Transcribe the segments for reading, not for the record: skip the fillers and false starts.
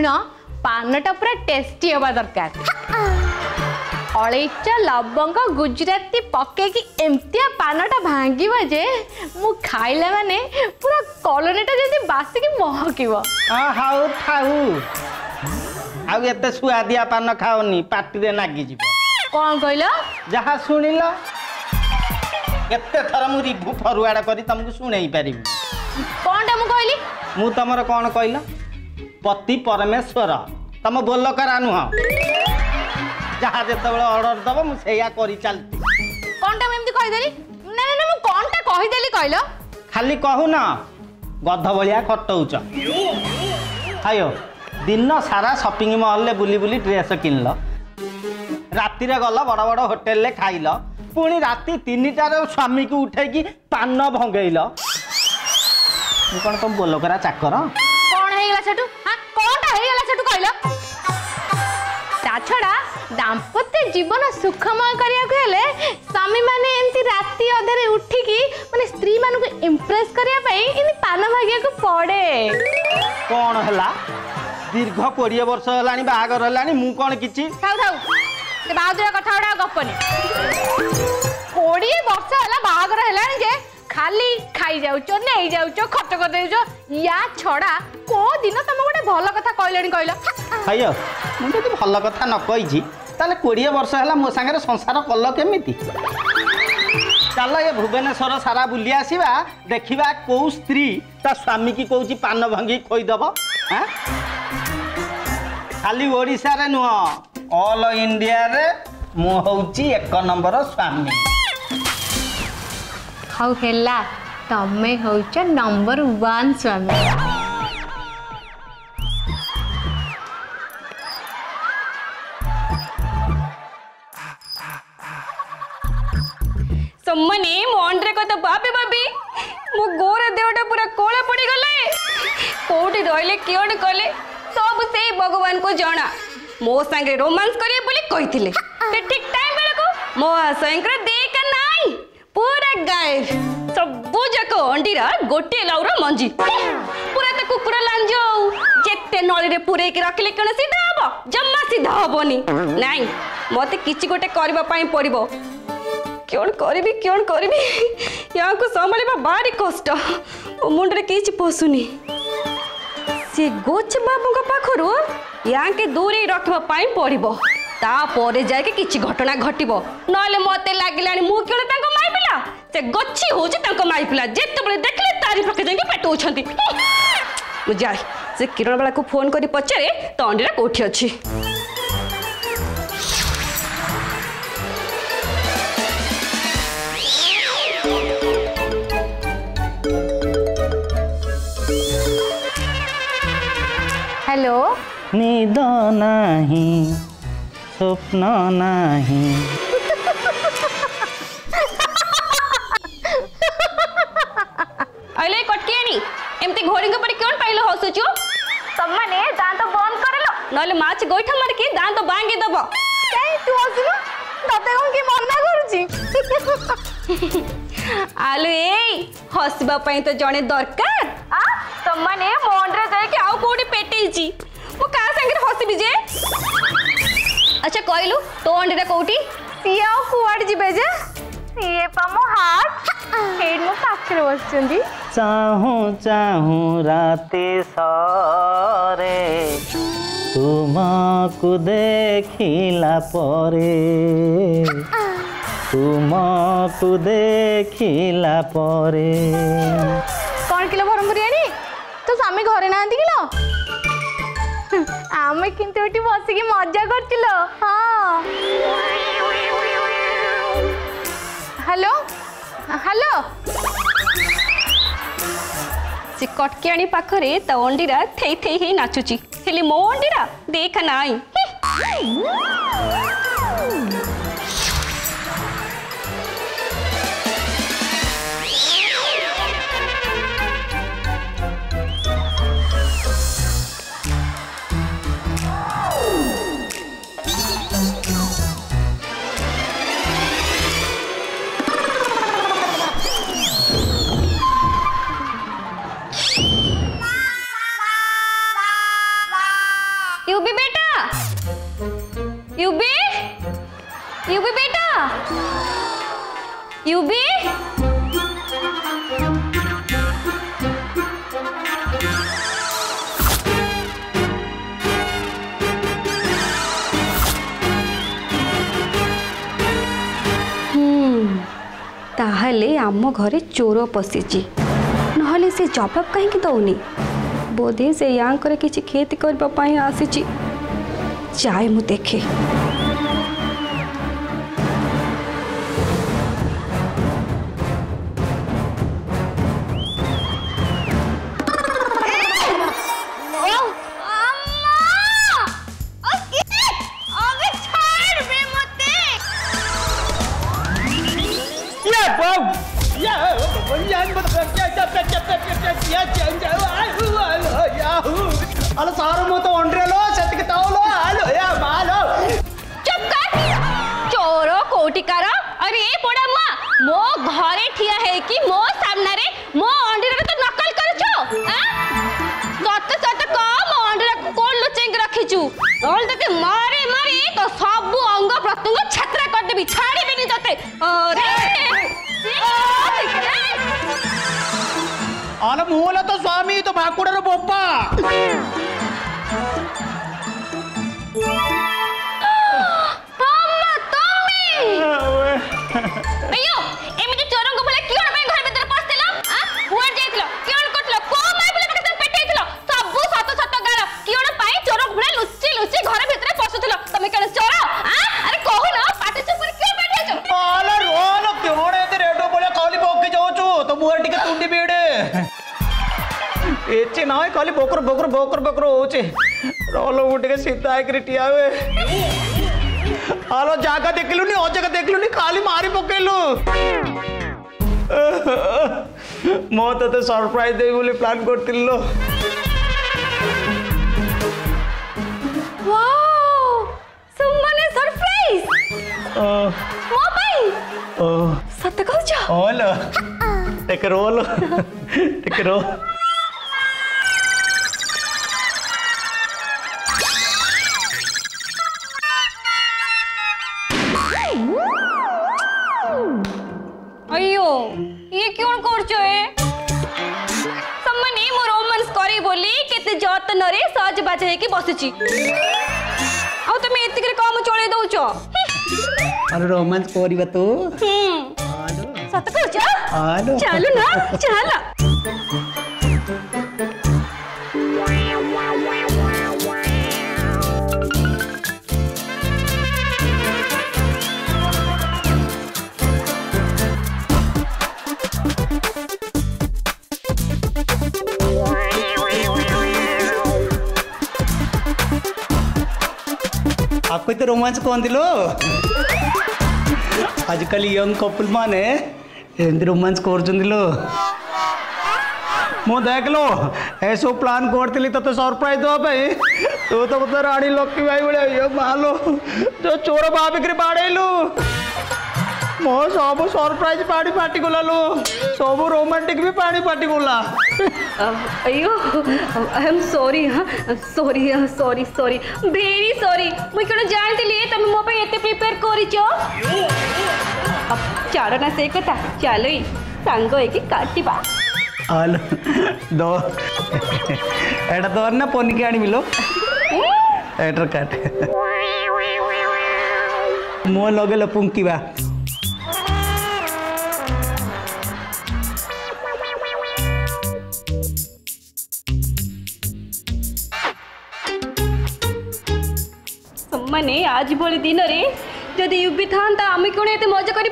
शुण पानटा पूरा टेस्टी हवा दरकार अलैच लवंग गुजराती पकेकी एमतिया पानटा भांगी जे मु खाइला माने पूरा कॉलोनीटा जदी बासिकी महकिबो हाउ थाउ आउ एते सुआदिया पान खाओनी पार्टी रे नागी जीवो कौन कहलो जहा सुनिल केते थर मु रिभु फरुआड करी तुमको सुनेई पारिबी कोनटा मु कहली मु तमर कोन कहलो पति परमेश्वर तम बोल करा नुह जहा जेते बेले ऑर्डर दबो मु सेया करी चलती कोनटा मैं एमती कहि देली ना ना मु कोनटा कहि देली कहलो खाली कहू ना गध भलिया खटौच आयो दिन सारा शॉपिंग मॉल ले बुली बुली ड्रेस किनल राति रे गल बड़ बड़ होटल ले खाइल पुणी राति 3टार स्वामी को उठेकी पान भंगेइल कौन तुम बोलो करा चाकर कौन हेगला छटू हां कोनटा हेगला छटू कहलो ता छडा दाम्पत्य जीवन सुखमय करिया को हेले स्वामी माने एंती राति अधरे उठिकी माने स्त्री मानु को इंप्रेस करिया पई इन पान भागिया को पड़े कौन हला दीर्घ 20 वर्ष हलानी बाहागर हलानी मु कौन किछि थाउ थाउ से बाहादुर कथा उडा गपनी 20 वर्ष हला बाहागर हलानी जे खाली खाई जाउचो नै जाउचो खर्च कर देउचो या छडा को दिन तुम गोटे भल कथा कहलेनी कहलो हायो मु तो भल कथा न कहिछि ताले 20 वर्ष हला मो संगे संसार कल केमिति चल ये भुवनेश्वर सारा बुली आसीबा देखिबा को स्त्री ता स्वामी की कहूची पान भंगी खोई दबो हैं खाली ओडिसा रे नुह ऑल इंडिया रे मु होउची 1 नंबर स्वामी हाउ हेला तमे होउछ नंबर 1 स्वामी सम्मने मोंडरे को तो बाबे बाबी मो गोरे देवटा पूरा कोला पड़ी गले कोठी रहले कियण कले सब से भगवान को जाना मो संगे रोमांस करिए बोली कहिथिले ते ठीक टाइम बेला को मो संकर देख नाही पूरा गायब सब जाको अंडीरा गोटे लाउर मंजी पूरा त कुकुर लांजो जेते नळी रे पुरे के रखले कोन सीधा हबो जम्मा सीधा हबोनी नाही मते किछि गोटे करबा पई पड़िबो क्यों करी या को संभालिबा भारी कष्ट ओ मुंडरे किछि पसुनी से गोच बाबू का पाखरु या के दूरी रखबा पई पड़िबो ता परे जाय के किछि घटना घटिबो नले मते लागिलानी मु केले तांको माई पिला से गच्छी होची तांको माई पिला जेते बळे देखले तारी पके जाके पेटो छंती मु जाय से किरण वाला को फोन करी पचारे तो अंडीरा कोठी अछि हेलो नींद नहीं स्वप्न नहीं अले कटकियानी एमती घोड़ी के पड़ी क्यों पाइलो हसुचो सब माने दांत बंद करलो नले माछ गोइठा मार के दांत बांगी दबो काई तू हसुनो तते कोन की मना करूची आलू ए हसबा पई तो जणे दरकार आ सब माने मोंडरे जाय के आउ कोडी पेटेजी मो का संगे हसबी जे अच्छा कहलु तो अंडीरा कोठी सिया कुआड जिबे जे ये पामो हाथ हेड मो पाखरे बसचंदी चाहूं चाहूं राते सारे तुमको देखिला परे तुमको देखिला परे कौन किलो भरम बिरयानी तो स्वामी घरे नांती किलो आमे किंतु एटी बसिकी मजा करतिलो हां हेलो हेलो से कटकियानी पाखरे त अंडीरा थेई थेई ही नाचुची हेले मो अंडीरा देख नाई यूबी बेटा, यूबी, यूबी बेटा, यूबी। ताहले आम घरे चोर पशिची नहले से जवाब कहीं दौनी बोधे से यांकर किसी खेती करने आसी जाए मु देखे। अरे सारो मो तो अंड्रेलो सेतिक तावलो आलो या मालो चुप कर चोर कोटिकार। अरे ए पोड़ा मा मो घरे ठिया है कि मो सामने रे मो अंडीर तो नकल करछो आ सत सत का मो अंडीर कोन लुचेंग रखिछु और तते मारे मारे तो सब अंग प्रत्यंग छत्रा कर देबी छाड़ी बिनी तते। अरे अरे मूल तो स्वामी तो भाकुड़र बोप्पा अयो एमिति चोरंग भले कियोन पे घर भीतर पसतिलो आ हुआ जाइतलो कियोन कटलो को माय भले पकते पेटेइतलो सब सत सत गार कियोन पाई चोरंग भले लुच्ची लुच्ची घर भीतर पसुतलो तमे केन चोर आ अरे कहू ना पाटी चुपर के पेटेइछो आला रोल क्यों एते रेडो बोले खाली बोकी जाउछु तो मुहर टिके तुंडी बेडे एचे नाय खाली बोकर बोकर बोकर बोकर होचे रोल उठके सीधा आके टियावे आलो जागा देखलुनी ओ जगह देखलुनी खाली मारी पकेलु मो तो सरप्राइज दे बोली प्लान करतिलो। वाओ सुमने सरप्राइज मो भाई सत्य कहछ ओलो टेक रोल टेक रोल अयो ये क्यों करछो ए सम्मने मो रोमांस करी बोली केते जतन रे सज बाज हे की बसची आ तुम एतिक रे काम चले दउछो। अरे रोमांस कोरिबा तो सत कहछ आलो चलो ना चला आपको तो रोमांस कौन दिलो आजकल यंग कपल माने एंती रोमांस कर दिलो मो देख लो ऐसो प्लान करती तो सरप्राइज दवा तो मतलब रानी लक्ष्मी भाई भाई ये मालो जो चोर भाविक बाड़ेलु मो सब सरप्राइज पार्टी पार्टी गला लो सब रोमांटिक भी पार्टी पार्टी गला। अयो आई एम सॉरी हाँ sorry sorry sorry very sorry मुई कौन जानती तुम मो पे एते प्रिपेयर करिचो अब चाड़ो ना से कथा चलो सांग होइकी काटिबा आलो दो एटा दो ना पनी के आनी मिलो एटर काट मो लगे लो पुंकीबा माने आज भली दिन रे जदि यूबी था आम कौन एत मजा कर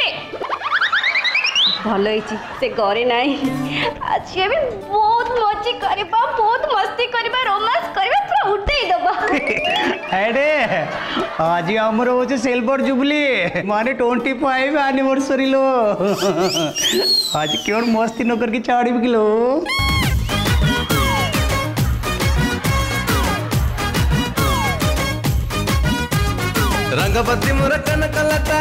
भल से घरे ना आज आम बहुत मजी करबा बहुत मस्ती करबा रोमांस करबा पूरा उठेई दबा। अरे आज हमर होचे सिल्वर जुबली माने 25 एनिवर्सरी लो आज क्यों मस्ती न करके चाड़ी किलो रंगवती मोर कनकलता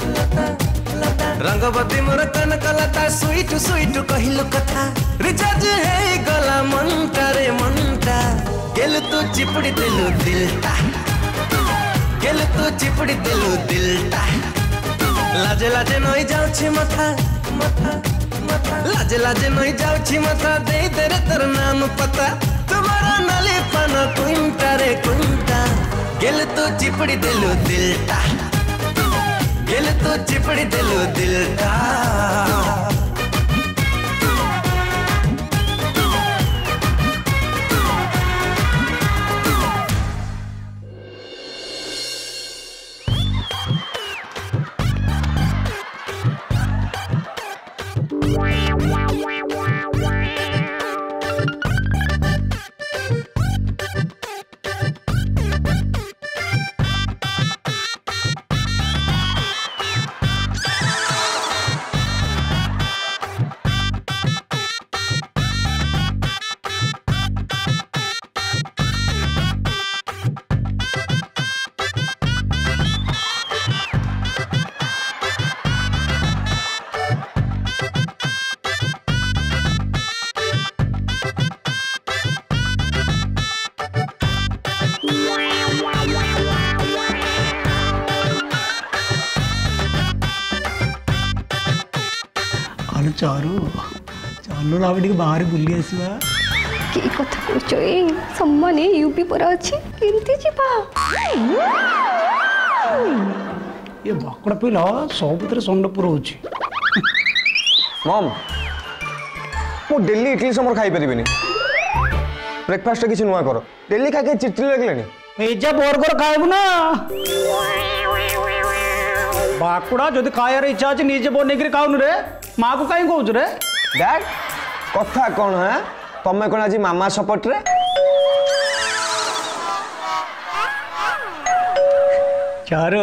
रंगवती मोर कनकलता स्वीट स्वीट कहिलो कथा रिचार्ज हे गला मनटा रे मनटा गेल तू चिपड़ी दिलु दिलटा गेल तू चिपड़ी दिलु दिलटा लाजे लाजे नई जाउछि माथा माथा माथा लाजे लाजे नई जाउछि माथा दे दे रे तोर नाम पता तुम्हारा नाली पाना कुंटा रे कुंटा गेल तू चिपड़ी दिलु दिलटा गेल तू चिपड़ी दिलु दिलटा चारू चालू आवे टिके बाहर बुली आसीबा के कथा कहछ ए सम्माने यूपी पर अछि केनती जिबा ये बकड़ा पिला सबुतरे संडपुर होची मम मु डेली इडली समर खाई परिबिनी ब्रेकफास्ट किछि नुवा करो डेली खा के चिटली लागलेनी पिज्जा बर्गर खाइबु ना बाकुड़ा जदि खायर इच्छा अछि निजे बनेकरी खाउनु रे माँ को कहीं कहूँ रे डैड कथा कौन है तमें कौन आज मामा सपोर्ट रे चारो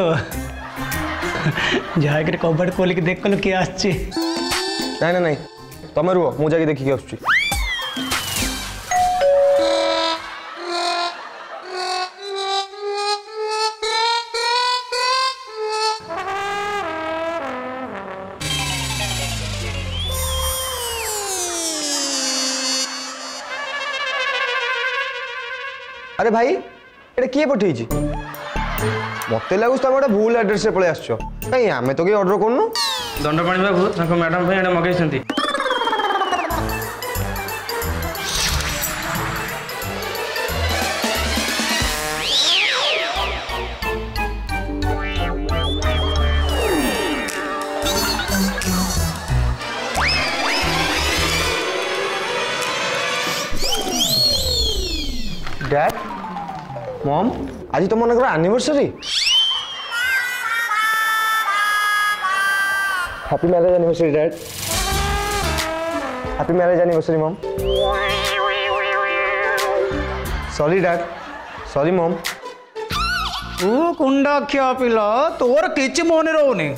जाकर कबड़ खोल के देख लो किए आछी नहीं नहीं तमें रुह मु जाके देखिक आसुची अरे भाई ये किए पठे मत लगुच तुम गोटे भूल एड्रेस से पलि आस कहीं आम तो कहीं ऑर्डर करूँ दंडपाणी बाबू मैडम भाई मगेई डैड मॉम आज तुम मन anniversary happy marriage anniversary dad happy marriage anniversary mom sorry dad sorry mom तू कुंडाख्या पिला तोर किछि मन रोनी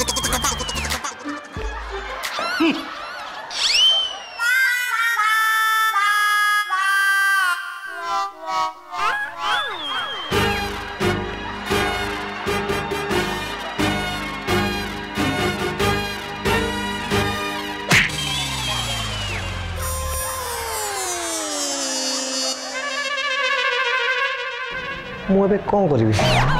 मुझे कौन करी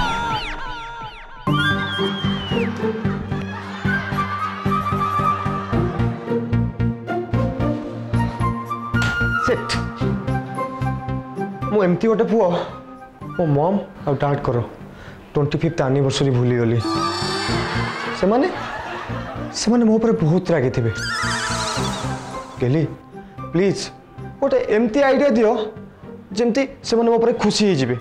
मुझे गोटे पुओ मो मम आ डाड कर 25th एनिवर्सरी भूली गली से माने मो पर बहुत रागी थे गेली प्लीज गोटे एमती आइडिया दियो जमती से मो पर खुशी हो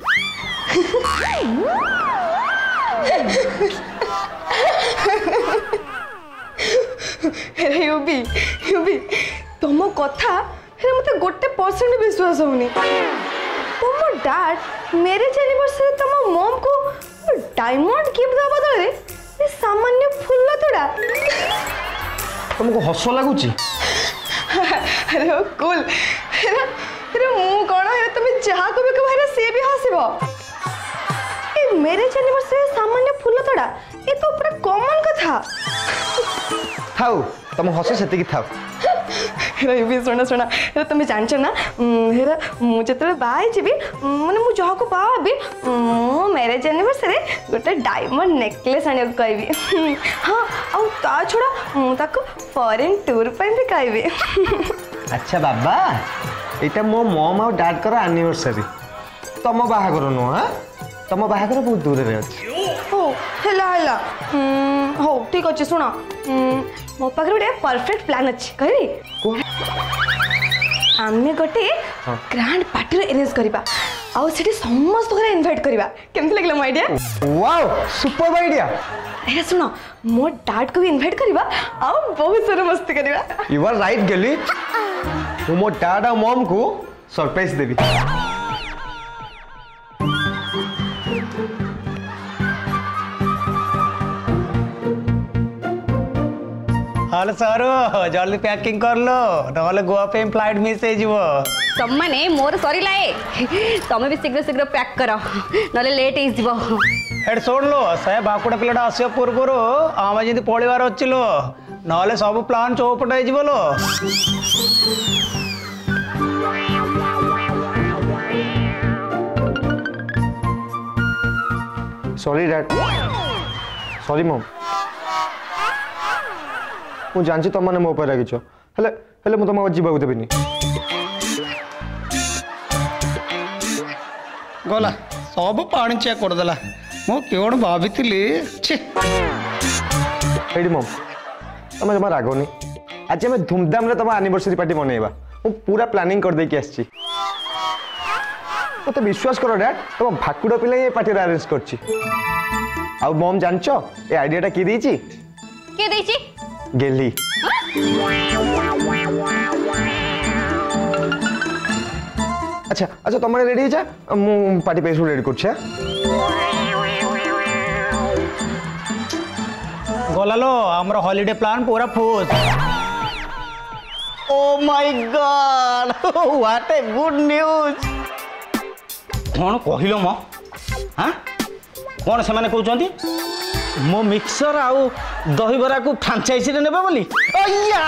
युबी युबी तुम कथा मत 1% विश्वास होनी तुम डैड मैरिज एनिवर्सरी तुम मम को डायमंड गिफ्ट दवा बदले सामान्य फूल तोड़ा तुमको हस लगुच अरे कूल अरे मु कौन है तुम जहाँ को भी कह सी भी हसब मैरिज एनिवर्सरी सामान्य फूल तोड़ा ये तो पूरा कॉमन कथा थाउ तुम हस से थाउ हेरा शुण शुण हेरा तुम जानच ना हेरा मुझे बाहर जी मैंने मुझे बाहबी मो मैरेज एनिवर्सरी गोटे डायमंड नेकलेस आने कहबी हाँ आ छड़ा मुझे फॉरेन टूर पर भी कहबी। अच्छा बाबा यहाँ मो मम आ डैड कर एनिवर्सरी तुम बाहागर नुह हाँ तुम बाहागर बहुत दूर में अच्छी हो है हो ठीक अच्छे शुण मो पाखे गोटे परफेक्ट प्लान अच्छे कहबी आमे गोटे ग्रांड पार्टी अरेंज करबा आउ सेठी समस्त घर इनवाइट करबा केमति लागला मो आइडिया वाओ सुपर आइडिया अरे सुनो मो डैड को भी इनवाइट करबा आउ बहुत सारा मस्ती करबा यू आर राइट गेली मो डैड और मॉम को सरप्राइज देबी हेलो सर जल्दी पैकिंग कर लो ना गोवा पे फ्लाइट मिस हो सम्माने मोर सरीला तमें भी शीघ्र शीघ्र पैक कर ना लेट हो एट शुण लो से बाकुड़ा पिलाटा आसिया पूर्व आम जी पड़ार अच्छी लो ना सब प्लान चौपट हो सॉरी डैड सॉरी मॉम मु जानची तुम मैंने मो पर रागिच हेले हेले मु तुमको जीवा देविनी गला सब पानी चेक करदेला मु कौन भाभी मॉम तुम जमा रागनी आज आम धूमधाम तुम एनिवर्सरी पार्टी मनइबा मु पूरा प्लानिंग कर देकी आछि मत विश्वास कर डैड तुम भाकुड़ पिला ये पार्टी अरेंज करछि आ मॉम जानचो ए आइडियाटा की देछि के देछि गेली अच्छा अच्छा तुम रेडी जा मु पार्टी पे रेडी करछे गला लो हमर हॉलिडे प्लान पूरा full oh my god what a good news कौन कहलो मो हाँ कौन से माने कहउचंती मो मिक्सर आउ दहीबरा को फ्रांचाइजी रे नेबे बोली ओया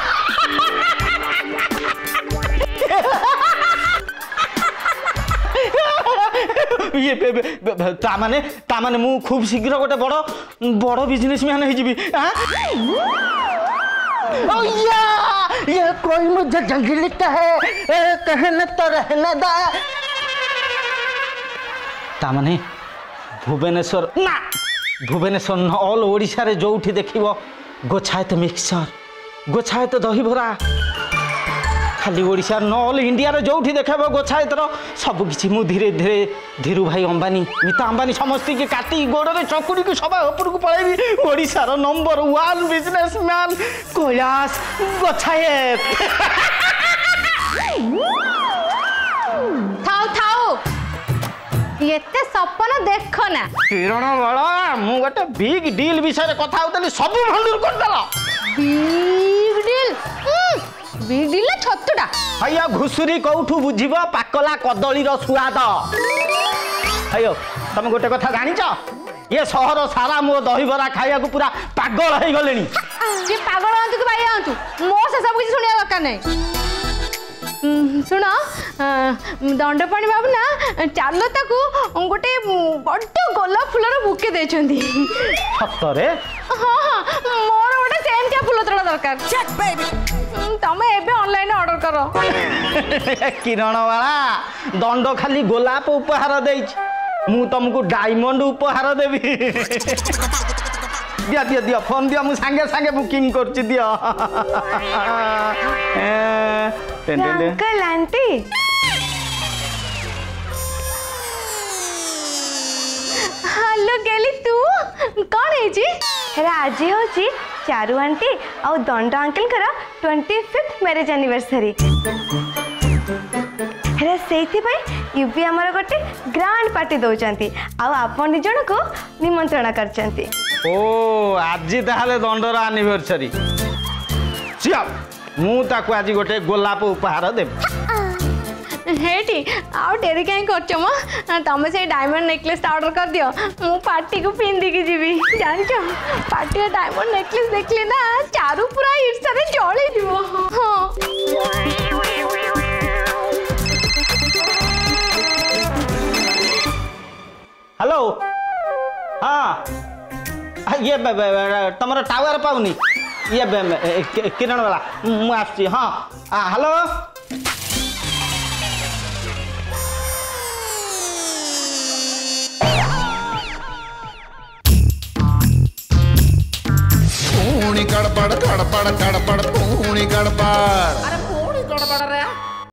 ये ता माने मु खूब शीघ्र गोटे बड़ बिजनेसमैन हो जीवी हां ओया ये कोई मुझे जंगलीता है कहने तो रहने दा ता माने भुवनेश्वर ना भुवनेश्वर न ऑल ओडिशा रे जोठी देखिबो गोछायत मिक्सर गोछायत दहीबरा खाली ओडिशा न ऑल इंडिया रे जोठी देखबो गोछायत रो सब किछि मु धीरे धीरे धीरू भाई अंबानी मिता अंबानी समस्त के काटी गोड़ रे चकुड़ी को सब ऊपर को पळाइबी ओडिशा रो नंबर 1 बिजनेसमैन कैलाश गोछायत एते सपन देख ना किरण बड़ा मु गोटे बिग डील विषय रे कथा होतली सब भंडूर कर दला बिग डील छत्तुटा भैया घुसुरी कौठू बुझिबो पाकला कदली रो स्वाद अयो तुम गोटे कथा जानिच ये शहर सारा मो दहीबरा खाइया को पूरा पागल हो गलेनी जे पागल हंतु कि भाई हंतु मो से सब कुछ सुनिया दरकार नहीं सुन दंडपाणी बाबू ना चालो ताकू गोटे बड़ गोलाप फुलर बुके देछंती सतरे हां हां मोर गोटे सेम क्या फुल तोड़ा दरकार चेक बेबी तमे एबे ऑनलाइन ऑर्डर करो किरण वाला दंड खाली गोलाप उपहार देछ मु तुमको डायमंड उपहार देबी दिया दिया दिया फोन दिया मु संगे संगे बुकिंग करछि दिया अंकल आंटी हेलो गेली तू कौन है जी आज होची चारू आंटी और दंड अंकल कर 25th मैरिज एनिवर्सरी हेरा से यूपी आमर गोटे ग्रांड पार्टी दौरान आपन निज को निमंत्रण करचंती ओ आज ताहले दंडर एनिवर्सरी सिया मु ताको आज गोटे गोलाप उपहार देब हेटी आउ डेरी कहीं करछ म तमे से डायमंड नेकलेस ऑर्डर कर दियो मु पार्टी को पिंदी की जीवी जान छ पार्टी डायमंड नेकलेस देखले ना चारू पूरा ईर्ष्या रे जळी दिबो हां हेलो हाँ ये तुम टावर पाऊनी ये किरण वाला मुझे आसची हाँ हेलो पूणी गड़बड़ गड़बड़ गड़बड़ पूणी गड़बड़